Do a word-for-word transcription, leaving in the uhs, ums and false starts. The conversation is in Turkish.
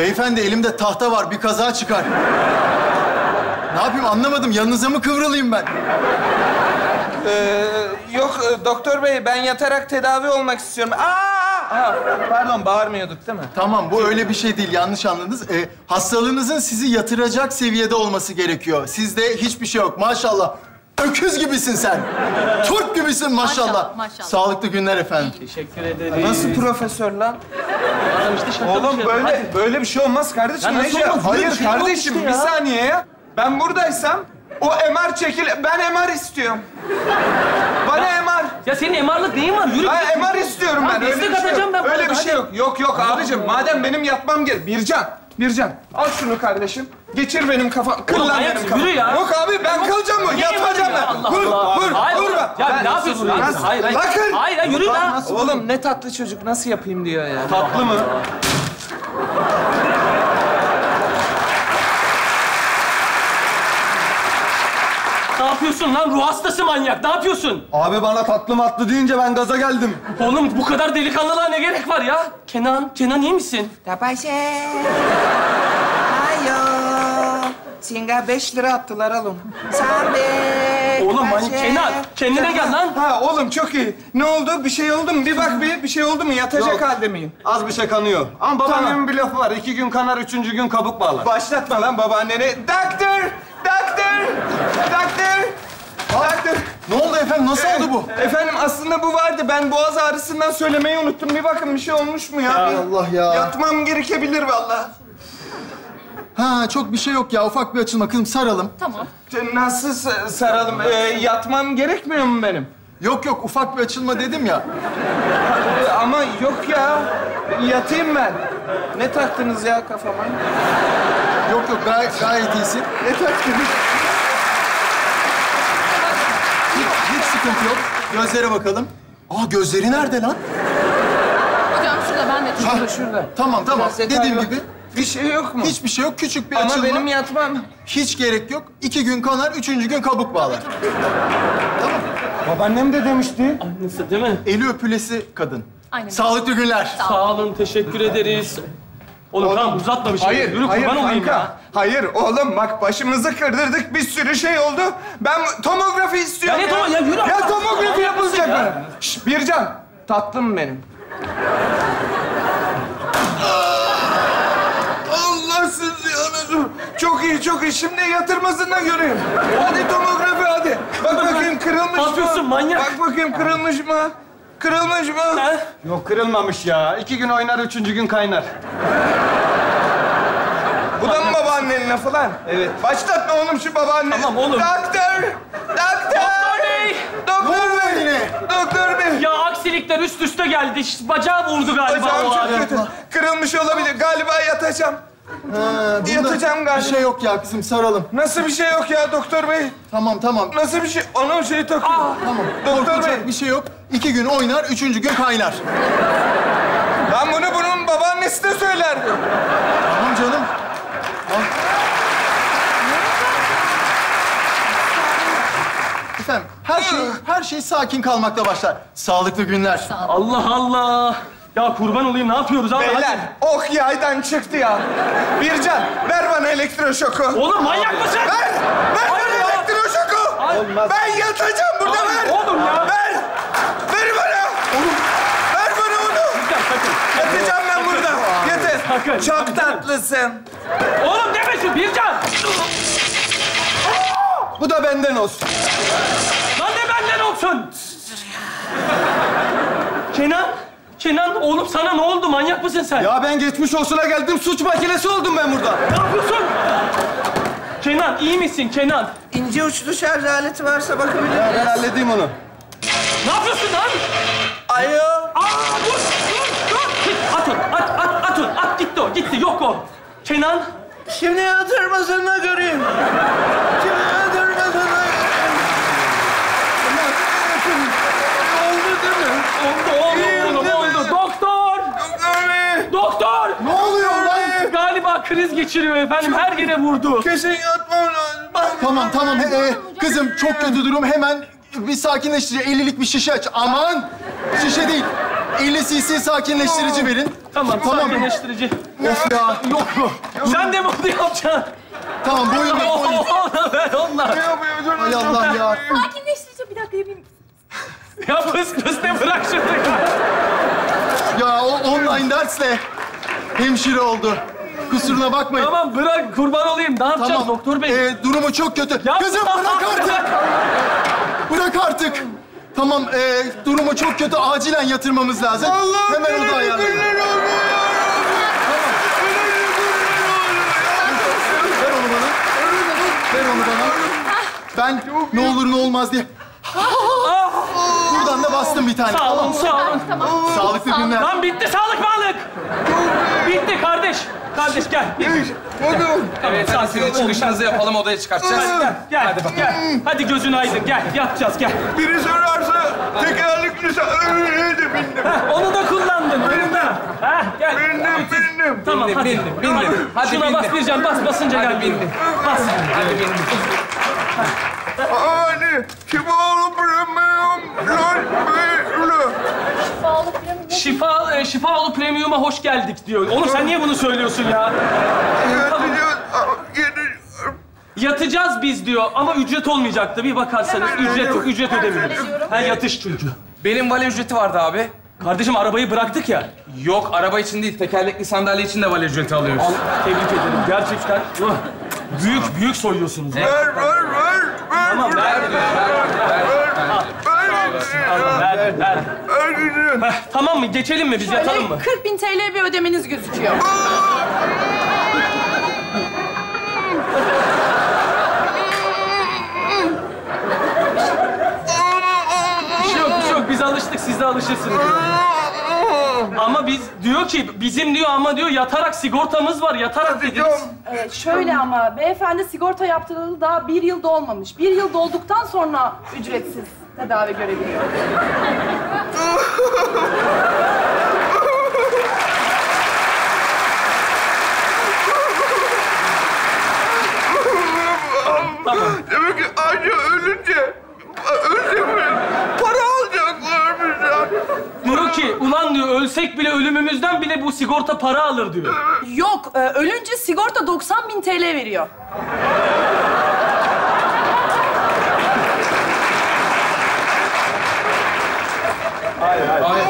Beyefendi elimde tahta var, bir kaza çıkar. Ne yapayım anlamadım, yanınıza mı kıvrılayım ben? Ee, yok doktor bey, ben yatarak tedavi olmak istiyorum. Aa! Aa, pardon, bağırmıyorduk değil mi? Tamam, bu öyle bir şey değil, yanlış anladınız. Ee, hastalığınızın sizi yatıracak seviyede olması gerekiyor. Sizde hiçbir şey yok, maşallah. Öküz gibisin sen. Turp gibisin maşallah. Maşallah, maşallah. Sağlıklı günler efendim. Teşekkür ederim. Nasıl profesör lan? Adam işte şaka Oğlum yapıyor. böyle Hadi. böyle bir şey olmaz kardeşim. Ya nasıl Ne şey- olmaz? Böyle bir Hayır şey yok kardeşim, işte bir ya. saniye ya. Ben buradaysam o M R çekil... Ben M R istiyorum. Bana M R. Ya senin M R'lık neyin var? Yürü. Ben M R istiyorum Ya ben. Öyle destek bir şey atacağım yok. ben Öyle burada, bir şey hadi. yok. Yok yok abicim. Madem benim yatmam gerek. Bircan. Bircan. Al şunu kardeşim. Geçir benim kafam. Kır Oğlum, lan manyak benim mısın? Yürü kafam. ya. Yok abi ben kalacağım mı? Ne Yatacağım ya? ben. Allah Vur, Allah. vur, Hayır, vur. Ya Ben- ne yapıyorsun? Nasıl- Hayır, hayır. hayır. Bakın. Hayır, hayır, yürü lan. Oğlum ne tatlı çocuk. Nasıl yapayım diyor ya. Tatlı mı? Ne yapıyorsun lan? Ruh hastası manyak. Ne yapıyorsun? Abi bana tatlı matlı deyince ben gaza geldim. Oğlum bu kadar delikanlılığa ne gerek var ya? Kenan, Kenan iyi misin? Tapaşe. Ayo. Singa beş lira attılar alın. Sen be. Oğlum manyak. Kenan, kendine gel lan. Ha oğlum çok iyi. Ne oldu? Bir şey oldu mu? Bir bak bir, bir şey oldu mu? Yatacak Yok. halde miyim? Az bir şey kanıyor. Ama babaannemin Tamam. bir lafı var. İki gün kanar, üçüncü gün kabuk bağlar. Başlatma lan babaanneni. Doktor! Doktor! Doktor! Doktor! Ne oldu efendim, nasıl oldu bu? Efendim aslında bu vardı. Ben boğaz ağrısından söylemeyi unuttum. Bir bakın bir şey olmuş mu ya? Allah ya. Yatmam gerekebilir vallahi. Ha, çok bir şey yok ya, ufak bir açılma. Kızım saralım. Tamam. Nasıl sa- saralım? Ee, yatmam gerekmiyor mu benim? Yok yok, ufak bir açılma dedim ya. Ee, ama yok ya. Yatayım ben. Ne taktınız ya kafama? Yok yok, gayet, gayet iyisin. Ne taktınız? Hiç, hiç sıkıntı yok. Gözlere bakalım. Aa, gözleri nerede lan? Hocam şurada ben de Şurada, şurada. Tamam tamam, Biraz detay dediğim yok. gibi. Bir şey yok mu? Hiçbir şey yok, küçük bir Ama açılma. benim yatmam. Hiç gerek yok. İki gün kanar, üçüncü gün kabuk bağlar. Babaannem de demişti. Annesi değil mi? Eli öpülesi kadın. Aynen. Sağlıklı günler. Sağ olun, teşekkür ederiz. Oğlum tamam uzatma bir şey. Hayır, Yürü hayır kurban olayım kanka. ya. Hayır oğlum bak başımızı kırdırdık, bir sürü şey oldu. Ben tomografi istiyorum Ya ne tomo- ya yürü Ya Allah. tomografi yapılacak Ya. bana. Şş, Bircan, tatlım benim. Allahsız ya. Çok iyi, çok iyi. Şimdi yatırmasını göreyim. Hadi tomografi hadi. Bak bakayım kırılmış mı? Ne yapıyorsun, manyak? Bak bakayım kırılmış mı? Kırılmış mı? Ha? Yok kırılmamış ya. İki gün oynar, üçüncü gün kaynar. Bu da mı babaannenin lafı lan? Evet. Başlatma oğlum şu babaanne. Tamam oğlum. Doktor! Doktor! Doktor bey! Doktor bey! yine? Doktor bey! Ya aksilikler üst üste geldi. İşte bacağı vurdu galiba Bacağım o çok ara. kötü. Kırılmış olabilir. Galiba yatacağım. Ha, bunda Yatacağım galiba. Bir şey yok ya kızım, saralım. Nasıl bir şey yok ya doktor bey? Tamam tamam. Nasıl bir şey? Ona şey takıyor. Tamam. Doktor Korkacak bey. bir şey yok. İki gün oynar, üçüncü gün kaynar. Ben bunu bunun babaannesi de söylerdi. Tamam canım. Al. Efendim, her şey, her şey sakin kalmakla başlar. Sağlıklı günler. Allah Allah. Ya kurban olayım, ne yapıyoruz abi? Beyler, ok yaydan çıktı ya. Bircan, ver bana elektroşoku. Hadi. Oğlum manyak mısın? Ver! Ver Hayır bana ya. elektroşoku! Olmaz. Ben yatacağım burada, Hayır, ver! oğlum ya. Ver! Ver bana! Ver bana onu! Sakın, sakın. Yatacağım ben burada. Yeter. Sakın. Çok tatlısın. Oğlum demesin Bircan. Bu da benden olsun. Lan ne benden olsun? Kenan, Kenan oğlum sana ne oldu? Manyak mısın sen? Ya ben geçmiş olsuna geldim. Suç makinesi oldum ben burada. Ne yapıyorsun? Kenan iyi misin Kenan? İnce uçlu şarj aleti varsa bakabilir Ya ben miyiz? halledeyim onu. Ne yapıyorsun lan? Alo. Aa dur, dur, dur. At onu, at, at, at onu. At gitti o, gitti. Yok o. Kenan. Şimdi yatırmasını göreyim. Şimdi yatırmasını göreyim. Oldu değil mi? Oldu, oldu, İyiyim, oldu, değil oldu. mi? Doktor! Doktor bey. Doktor! Ne oluyor lan? Galiba kriz geçiriyor efendim. Her yere vurdu. Kesin yatmam lazım. Tamam tamam. He, he. Kızım çok kötü durum. Hemen bir sakinleştirici ellilik bir şişe aç. Aman! Şişe değil. elli cc sakinleştirici verin. Tamam, Tamam. sakinleştirici. Of ya. Yok mu? Sen de mi bunu yapacaksın? Tamam, boyun ver, boyun. Ona ver, onlar. Hay Allah ya. Sakinleştirici bir dakika yapayım. Ya fıs fıs de bırak şunu. Ya o online dersle hemşire oldu. Kusuruna bakmayın. Tamam, bırak, kurban olayım. Ne yapacağız Tamam. doktor bey? Ee, durumu çok kötü. Ya- Kızım bırak artık. Bırak artık. Tamam, ee, durumu çok kötü. Acilen yatırmamız lazım. Hemen oda ayarlayın. Ver onu bana. Ver onu bana. Ben ne olur ne olmaz diye. Buradan da bastım bir tane. Sağ olun, sağ olun. Tamam. Sağlıklı günler. Lan bitti sağlık bağlık. Bitti kardeş. Kardeş gel. Evet, hadi sizin çıkışınızı yapalım, odaya çıkartacağız. Gel, gel, hadi bak. Gel. Hadi gözün aydın, gel. Yatacağız, gel. Biri sorarsa tekerlekli öyle de bindim. Heh, onu da kullandın, onu da. Heh, gel. Bindim, bindim. Tamam, Bindim, hadi. bindim, bindim. Hadi Şuna bindim. bas Bircan, bas. Basınca Hadi gel. bindim. Bas. Hadi bindim. Hadi, kim oğlum bilmiyorum. Lan böyle. Sağlık falan. Şifa, e, Şifaoğlu Premium'a hoş geldik diyor. Oğlum sen niye bunu söylüyorsun ya? Yatacağız. Yedi. Yatacağız biz diyor ama ücret olmayacaktı. Bir bakarsanız ücret yok, ücret ödemiyoruz. Ha yatış çünkü. Benim vale ücreti vardı abi. Kardeşim arabayı bıraktık ya. Yok, araba için değil, tekerlekli sandalye için de vale ücreti alıyoruz. Al, tebrik ederim. Gerçekten uh, büyük büyük soyuyorsunuz. ya. Ver, ver, ver. Ver, Tamam ver. ver, Al, ver, ver. ver gidin. Heh, tamam mı? Geçelim mi? Biz yatalım mı? Şöyle kırk bin T L bir ödemeniz gözüküyor. Bir şey yok, bir şey yok. Biz alıştık, siz de alışırsınız. Ama biz, diyor ki, bizim diyor ama diyor yatarak sigortamız var, yatarak dediniz. Evet, şöyle ama beyefendi sigorta yaptıralı daha bir yıl dolmamış. Bir yıl dolduktan sonra ücretsiz tedavi görebiliyor. Tamam. Demek ki anca ölünce, ölse mi? Para alacaklar bizden. Diyor ki, ulan diyor ölsek bile ölümümüzden bile bu sigorta para alır diyor. Yok, e, ölünce sigorta doksan bin T L veriyor. Hayır, hayır.